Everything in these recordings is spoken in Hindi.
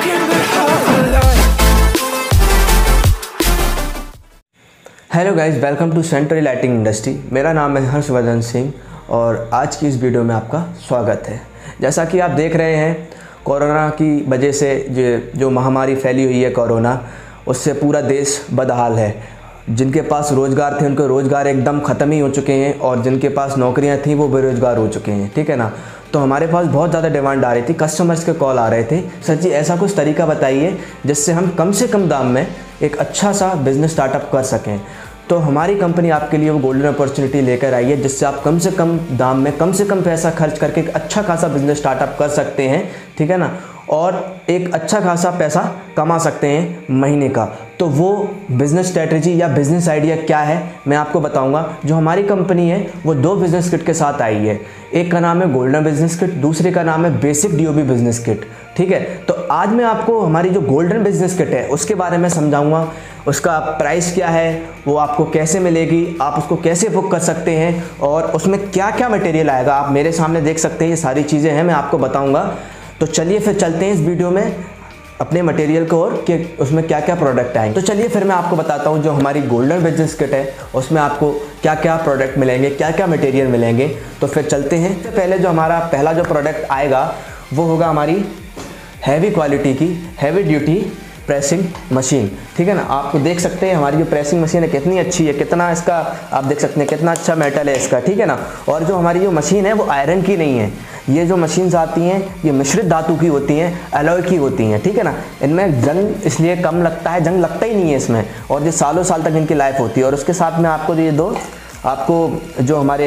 Hello guys, welcome to central lighting industry. मेरा नाम है हर्षवर्धन सिंह और आज की इस वीडियो में आपका स्वागत है। जैसा कि आप देख रहे हैं, कोरोना की वजह से जो महामारी फैली हुई है कोरोना, उससे पूरा देश बदहाल है। जिनके पास रोज़गार थे उनके रोज़गार एकदम ख़त्म ही हो चुके हैं और जिनके पास नौकरियां थी वो बेरोज़गार हो चुके हैं, ठीक है ना। तो हमारे पास बहुत ज़्यादा डिमांड आ रही थी, कस्टमर्स के कॉल आ रहे थे, सर जी ऐसा कुछ तरीका बताइए जिससे हम कम से कम दाम में एक अच्छा सा बिज़नेस स्टार्टअप कर सकें। तो हमारी कंपनी आपके लिए वो गोल्डन अपॉर्चुनिटी लेकर आई है जिससे आप कम से कम दाम में कम से कम पैसा खर्च करके एक अच्छा खासा बिज़नेस स्टार्टअप कर सकते हैं, ठीक है ना, और एक अच्छा खासा पैसा कमा सकते हैं महीने का। तो वो बिज़नेस स्ट्रेटजी या बिज़नेस आइडिया क्या है मैं आपको बताऊंगा। जो हमारी कंपनी है वो 2 बिज़नेस किट के साथ आई है। एक का नाम है गोल्डन बिज़नेस किट, दूसरे का नाम है बेसिक डीओबी बिज़नेस किट, ठीक है। तो आज मैं आपको हमारी जो गोल्डन बिज़नेस किट है उसके बारे में समझाऊंगा। उसका प्राइस क्या है, वो आपको कैसे मिलेगी, आप उसको कैसे बुक कर सकते हैं और उसमें क्या क्या मटेरियल आएगा। आप मेरे सामने देख सकते हैं, ये सारी चीज़ें हैं, मैं आपको बताऊँगा। तो चलिए फिर चलते हैं इस वीडियो में अपने मटेरियल को और कि उसमें क्या क्या प्रोडक्ट आएंगे। तो चलिए फिर मैं आपको बताता हूँ जो हमारी गोल्डन बिज़नेस किट है उसमें आपको क्या क्या प्रोडक्ट मिलेंगे, क्या क्या मटेरियल मिलेंगे। तो फिर चलते हैं। तो पहले जो हमारा पहला जो प्रोडक्ट आएगा वो होगा हमारी हैवी क्वालिटी की हैवी ड्यूटी प्रेसिंग मशीन, ठीक है ना। आपको देख सकते हैं हमारी जो प्रेसिंग मशीन है कितनी अच्छी है, कितना इसका आप देख सकते हैं कितना अच्छा मेटल है इसका, ठीक है ना। और जो हमारी जो मशीन है वो आयरन की नहीं है। ये जो मशीन्स आती हैं ये मिश्रित धातु की होती हैं, एलॉय की होती हैं, ठीक है ना। इनमें जंग इसलिए कम लगता है, जंग लगता ही नहीं है इसमें, और ये सालों साल तक इनकी लाइफ होती है। और उसके साथ में आपको ये 2 आपको जो हमारे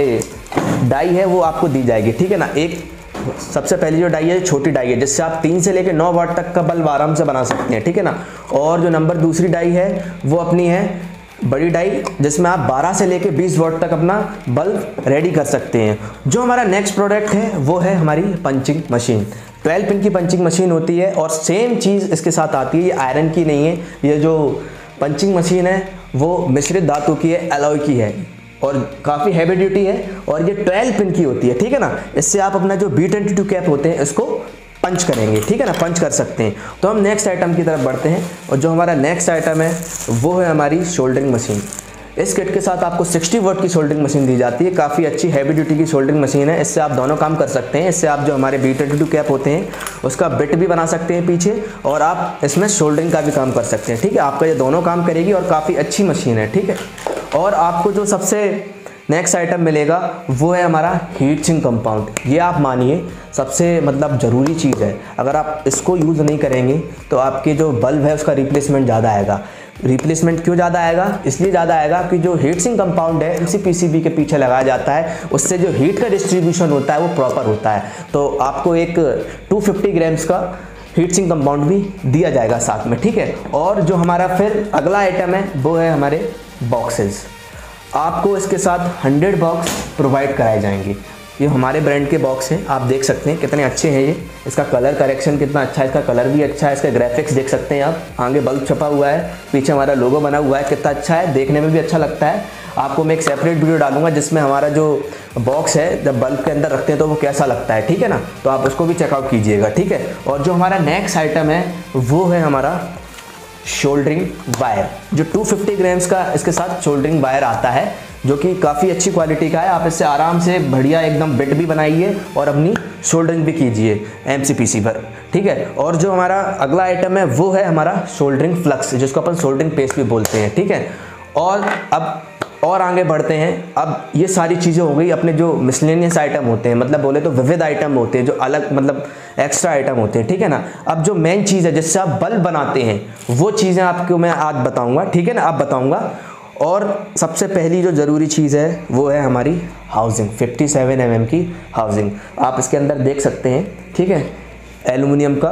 डाई है वो आपको दी जाएगी, ठीक है ना। एक सबसे पहली जो डाई है छोटी डाई है जिससे आप 3 से लेकर 9 वाट तक का बल्ब आराम से बना सकते हैं, ठीक है ना। और जो नंबर दूसरी डाई है वो अपनी है बड़ी डाई जिसमें आप 12 से लेकर 20 वाट तक अपना बल्ब रेडी कर सकते हैं। जो हमारा नेक्स्ट प्रोडक्ट है वो है हमारी पंचिंग मशीन। 12 पिन की पंचिंग मशीन होती है और सेम चीज़ इसके साथ आती है। ये आयरन की नहीं है, ये जो पंचिंग मशीन है वो मिश्रित धातु की है, एलॉय की है और काफ़ी हैवी ड्यूटी है और ये 12 पिन की होती है, ठीक है ना। इससे आप अपना जो B22 कैप होते हैं इसको पंच करेंगे, ठीक है ना, पंच कर सकते हैं। तो हम नेक्स्ट आइटम की तरफ बढ़ते हैं और जो हमारा नेक्स्ट आइटम है वो है हमारी शोल्डरिंग मशीन। इस किट के साथ आपको 60 वाट की शोल्डरिंग मशीन दी जाती है। काफ़ी अच्छी हैवी ड्यूटी की शोल्डरिंग मशीन है। इससे आप दोनों काम कर सकते हैं। इससे आप जो हमारे B22 कैप होते हैं उसका बिट भी बना सकते हैं पीछे और आप इसमें शोल्डरिंग का भी काम कर सकते हैं, ठीक है। आपका ये दोनों काम करेगी और काफ़ी अच्छी मशीन है, ठीक है। और आपको जो सबसे नेक्स्ट आइटम मिलेगा वो है हमारा हीट सिंक कंपाउंड। ये आप मानिए सबसे मतलब ज़रूरी चीज़ है। अगर आप इसको यूज़ नहीं करेंगे तो आपके जो बल्ब है उसका रिप्लेसमेंट ज़्यादा आएगा। रिप्लेसमेंट क्यों ज़्यादा आएगा? इसलिए ज़्यादा आएगा कि जो हीट सिंक कंपाउंड है MCPCB के पीछे लगाया जाता है, उससे जो हीट का डिस्ट्रीब्यूशन होता है वो प्रॉपर होता है। तो आपको एक 250 ग्राम्स का हीट सिंक कंपाउंड भी दिया जाएगा साथ में, ठीक है। और जो हमारा फिर अगला आइटम है वो है हमारे बॉक्सेस। आपको इसके साथ 100 बॉक्स प्रोवाइड कराए जाएंगे। ये हमारे ब्रांड के बॉक्स हैं, आप देख सकते हैं कितने अच्छे हैं ये। इसका कलर करेक्शन कितना अच्छा है, इसका कलर भी अच्छा है, इसका ग्राफिक्स देख सकते हैं आप। आगे बल्ब छपा हुआ है, पीछे हमारा लोगो बना हुआ है, कितना अच्छा है, देखने में भी अच्छा लगता है। आपको मैं एक सेपरेट वीडियो डालूंगा जिसमें हमारा जो बॉक्स है जब बल्ब के अंदर रखते हैं तो वो कैसा लगता है, ठीक है ना। तो आप उसको भी चेकआउट कीजिएगा, ठीक है। और जो हमारा नेक्स्ट आइटम है वो है हमारा शोल्डरिंग वायर। जो 250 ग्राम्स का इसके साथ शोल्डरिंग वायर आता है जो कि काफ़ी अच्छी क्वालिटी का है। आप इससे आराम से बढ़िया एकदम बिट भी बनाइए और अपनी शोल्डरिंग भी कीजिए MCPC पर, ठीक है। और जो हमारा अगला आइटम है वो है हमारा शोल्डरिंग फ्लक्स जिसको अपन शोल्डरिंग पेस्ट भी बोलते हैं, ठीक है। और अब और आगे बढ़ते हैं। अब ये सारी चीज़ें हो गई अपने जो मिसलेनियस आइटम होते हैं, मतलब बोले तो विविध आइटम होते हैं जो अलग मतलब एक्स्ट्रा आइटम होते हैं, ठीक है ना। अब जो मेन चीज़ है जिससे आप बल्ब बनाते हैं वो चीज़ें आपको मैं आज बताऊंगा, ठीक है ना, आप बताऊंगा। और सबसे पहली जो ज़रूरी चीज़ है वो है हमारी हाउसिंग, 57 mm की हाउसिंग। आप इसके अंदर देख सकते हैं, ठीक है, एल्युमिनियम का,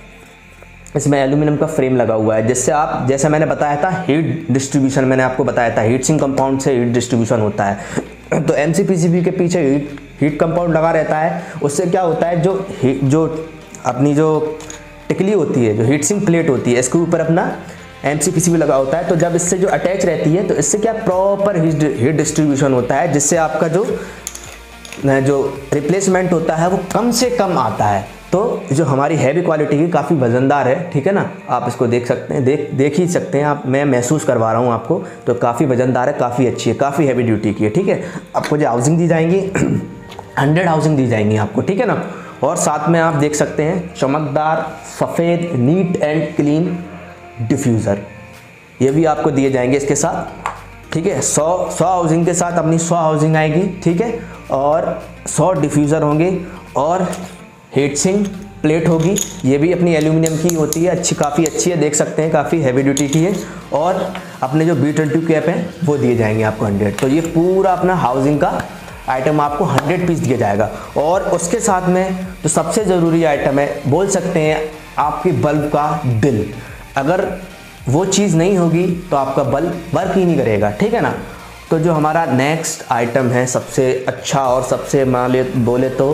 इसमें एल्यूमिनियम का फ्रेम लगा हुआ है जिससे आप, जैसे मैंने बताया था हीट डिस्ट्रीब्यूशन, मैंने आपको बताया था हीट सिंक कंपाउंड से हीट डिस्ट्रीब्यूशन होता है। तो MCPCB के पीछे हीट कंपाउंड लगा रहता है। उससे क्या होता है, जो अपनी जो टिकली होती है, जो हीट सिंक प्लेट होती है, इसके ऊपर अपना MCPCB लगा होता है। तो जब इससे जो अटैच रहती है तो इससे क्या प्रॉपर हीट डिस्ट्रीब्यूशन होता है जिससे आपका जो रिप्लेसमेंट होता है वो कम से कम आता है, तो जो हमारी हैवी क्वालिटी की काफ़ी वज़नदार है, ठीक है ना। आप इसको देख सकते हैं, देख ही सकते हैं आप, मैं महसूस करवा रहा हूँ आपको। तो काफ़ी वज़नदार है, काफ़ी अच्छी है, काफ़ी हैवी ड्यूटी की है, ठीक है। आपको जो हाउसिंग दी जाएंगी 100 हाउसिंग दी जाएंगी आपको, ठीक है ना। और साथ में आप देख सकते हैं चमकदार सफ़ेद नीट एंड क्लीन डिफ्यूज़र, ये भी आपको दिए जाएंगे इसके साथ, ठीक है। 100 हाउसिंग के साथ अपनी 100 हाउसिंग आएगी, ठीक है। और 100 डिफ्यूज़र होंगे और हीट सिंक प्लेट होगी, ये भी अपनी एल्यूमिनियम की होती है, अच्छी, काफ़ी अच्छी है, देख सकते हैं काफ़ी हैवी ड्यूटी की है। और अपने जो B22 कैप हैं वो दिए जाएंगे आपको 100। तो ये पूरा अपना हाउसिंग का आइटम आपको 100 पीस दिया जाएगा। और उसके साथ में जो सबसे ज़रूरी आइटम है, बोल सकते हैं आपकी बल्ब का दिल, अगर वो चीज़ नहीं होगी तो आपका बल्ब वर्क ही नहीं करेगा, ठीक है ना। तो जो हमारा नेक्स्ट आइटम है सबसे अच्छा और सबसे बोले तो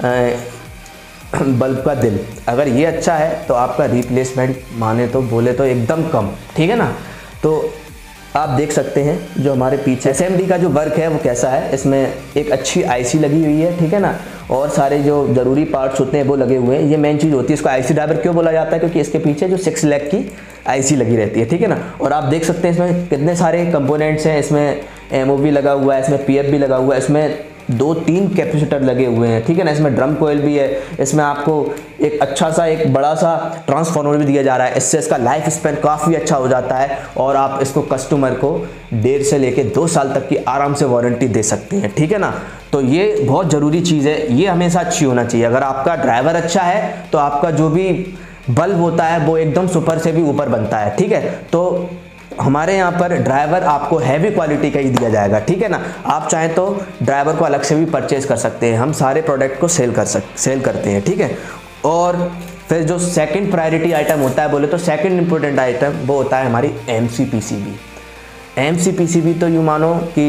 बल्ब का दिल, अगर ये अच्छा है तो आपका रिप्लेसमेंट माने तो बोले तो एकदम कम, ठीक है ना। तो आप देख सकते हैं जो हमारे पीछे SMD का जो वर्क है वो कैसा है, इसमें एक अच्छी IC लगी हुई है, ठीक है ना। और सारे जो ज़रूरी पार्ट्स होते हैं वो लगे हुए हैं, ये मेन चीज़ होती है। इसको IC ड्राइवर क्यों बोला जाता है, क्योंकि इसके पीछे जो 6 लाख की IC लगी रहती है, ठीक है ना। और आप देख सकते हैं इसमें कितने सारे कंपोनेंट्स हैं, इसमें MOV लगा हुआ है, इसमें PF भी लगा हुआ है, इसमें 2-3 कैपेसिटर लगे हुए हैं, ठीक है ना। इसमें ड्रम कोयल भी है, इसमें आपको एक अच्छा सा एक बड़ा सा ट्रांसफार्मर भी दिया जा रहा है, इससे इसका लाइफ स्पैन काफ़ी अच्छा हो जाता है। और आप इसको कस्टमर को 1.5 से लेके 2 साल तक की आराम से वारंटी दे सकते हैं, ठीक है ना। तो ये बहुत ज़रूरी चीज़ है, ये हमेशा अच्छी होना चाहिए। अगर आपका ड्राइवर अच्छा है तो आपका जो भी बल्ब होता है वो एकदम सुपर से भी ऊपर बनता है, ठीक है। तो हमारे यहाँ पर ड्राइवर आपको हैवी क्वालिटी का ही दिया जाएगा, ठीक है ना। आप चाहें तो ड्राइवर को अलग से भी परचेज कर सकते हैं, हम सारे प्रोडक्ट को सेल करते हैं, ठीक है। और फिर जो सेकंड प्रायोरिटी आइटम होता है बोले तो सेकंड इंपॉर्टेंट आइटम वो होता है हमारी MCPCB। MCPCB तो यूँ मानो कि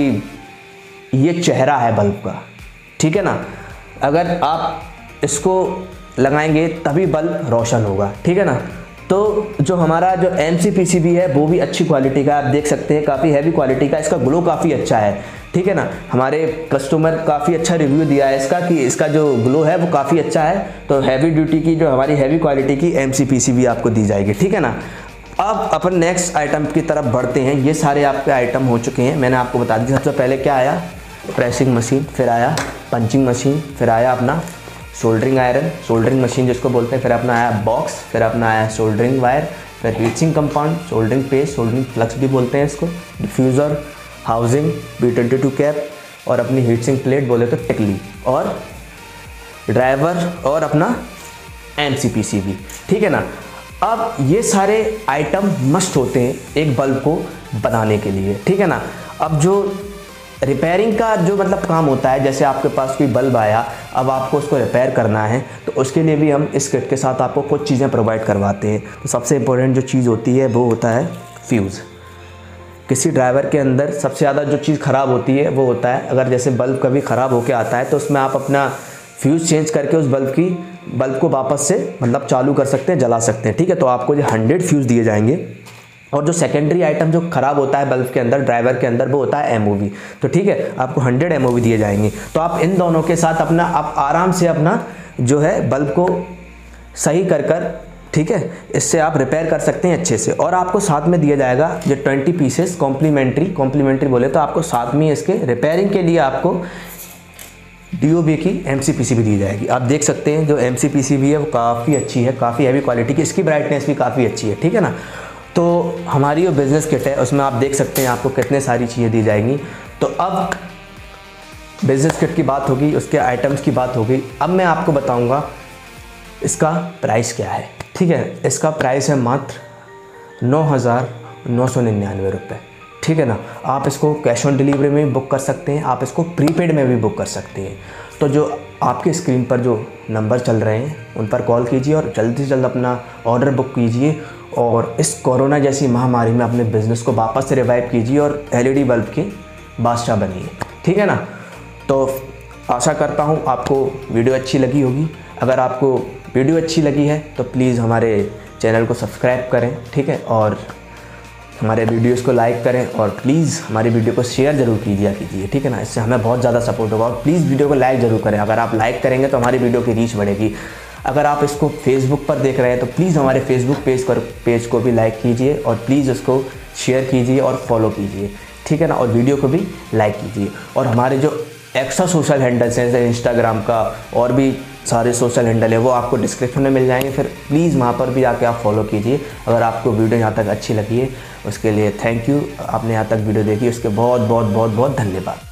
ये चेहरा है बल्ब का, ठीक है ना। अगर आप इसको लगाएंगे तभी बल्ब रोशन होगा, ठीक है ना। तो जो हमारा जो MCPCB है वो भी अच्छी क्वालिटी का, आप देख सकते हैं काफ़ी हैवी क्वालिटी का, इसका ग्लो काफ़ी अच्छा है, ठीक है ना। हमारे कस्टमर काफ़ी अच्छा रिव्यू दिया है इसका कि इसका जो ग्लो है वो काफ़ी अच्छा है। तो हैवी ड्यूटी की जो हमारी हैवी क्वालिटी की MCPCB आपको दी जाएगी, ठीक है ना। अब अपन नेक्स्ट आइटम की तरफ बढ़ते हैं। ये सारे आपके आइटम हो चुके हैं, मैंने आपको बता दिया। सबसे पहले क्या आया, प्रेसिंग मशीन, फिर आया पंचिंग मशीन, फिर आया अपना सोल्डरिंग आयरन, सोल्डरिंग मशीन जिसको बोलते हैं, फिर अपना आया बॉक्स, फिर अपना आया सोल्डरिंग वायर, फिर heatsink compound, soldering paste, soldering flux भी बोलते हैं इसको, डिफ्यूज़र, हाउसिंग, B22 कैप और अपनी हीटसिंग प्लेट बोले तो टिकली, और ड्राइवर और अपना MCPCB, ठीक है ना। अब ये सारे आइटम मस्ट होते हैं एक बल्ब को बनाने के लिए, ठीक है ना। अब जो रिपेयरिंग का जो मतलब काम होता है, जैसे आपके पास कोई बल्ब आया, अब आपको उसको रिपेयर करना है, तो उसके लिए भी हम इस किट के साथ आपको कुछ चीज़ें प्रोवाइड करवाते हैं। तो सबसे इम्पोर्टेंट जो चीज़ होती है वो होता है फ्यूज़। किसी ड्राइवर के अंदर सबसे ज़्यादा जो चीज़ ख़राब होती है वो होता है, अगर जैसे बल्ब कभी ख़राब होकर आता है तो उसमें आप अपना फ्यूज़ चेंज करके उस बल्ब को वापस से मतलब चालू कर सकते हैं, जला सकते हैं, ठीक है। तो आपको जो 100 फ्यूज़ दिए जाएंगे। और जो सेकेंडरी आइटम जो ख़राब होता है बल्ब के अंदर, ड्राइवर के अंदर, वो होता है MOV। तो ठीक है, आपको 100 MOV दिए जाएंगे। तो आप इन दोनों के साथ अपना आप आराम से अपना जो है बल्ब को सही कर ठीक है, इससे आप रिपेयर कर सकते हैं अच्छे से। और आपको साथ में दिया जाएगा जो 20 पीसेस कॉम्प्लीमेंट्री बोले तो आपको साथ में इसके रिपेयरिंग के लिए आपको DOB की MCPCB दी जाएगी। आप देख सकते हैं जो MCPCB है वो काफ़ी अच्छी है, काफ़ी हैवी क्वालिटी की, इसकी ब्राइटनेस भी काफ़ी अच्छी है, ठीक है ना। तो हमारी जो बिज़नेस किट है उसमें आप देख सकते हैं आपको कितने सारी चीज़ें दी जाएंगी। तो अब बिज़नेस किट की बात होगी, उसके आइटम्स की बात होगी। अब मैं आपको बताऊंगा इसका प्राइस क्या है, ठीक है। इसका प्राइस है मात्र 9,999 रुपये, ठीक है ना। आप इसको कैश ऑन डिलीवरी में भी बुक कर सकते हैं, आप इसको प्रीपेड में भी बुक कर सकते हैं। तो जो आपके स्क्रीन पर जो नंबर चल रहे हैं उन पर कॉल कीजिए और जल्द से जल्द अपना ऑर्डर बुक कीजिए और इस कोरोना जैसी महामारी में अपने बिज़नेस को वापस से रिवाइव कीजिए और LED बल्ब की बादशाह बनिए, ठीक है ना। तो आशा करता हूँ आपको वीडियो अच्छी लगी होगी। अगर आपको वीडियो अच्छी लगी है तो प्लीज़ हमारे चैनल को सब्सक्राइब करें, ठीक है, और हमारे वीडियोस को लाइक करें और प्लीज़ हमारी वीडियो को शेयर ज़रूर कीजिए, ठीक है ना। इससे हमें बहुत ज़्यादा सपोर्ट होगा और प्लीज़ वीडियो को लाइक ज़रूर करें। अगर आप लाइक करेंगे तो हमारी वीडियो की रीच बढ़ेगी। अगर आप इसको फेसबुक पर देख रहे हैं तो प्लीज़ हमारे फेसबुक पेज को भी लाइक कीजिए और प्लीज़ उसको शेयर कीजिए और फॉलो कीजिए, ठीक है ना। और वीडियो को भी लाइक कीजिए। और हमारे जो एक्स्ट्रा सोशल हैंडल्स हैं जैसे इंस्टाग्राम का और भी सारे सोशल हैंडल है वो आपको डिस्क्रिप्शन में मिल जाएंगे, फिर प्लीज़ वहाँ पर भी आके आप फॉलो कीजिए। अगर आपको वीडियो यहाँ तक अच्छी लगी है उसके लिए थैंक यू। आपने यहाँ तक वीडियो देखी उसके बहुत बहुत बहुत बहुत धन्यवाद।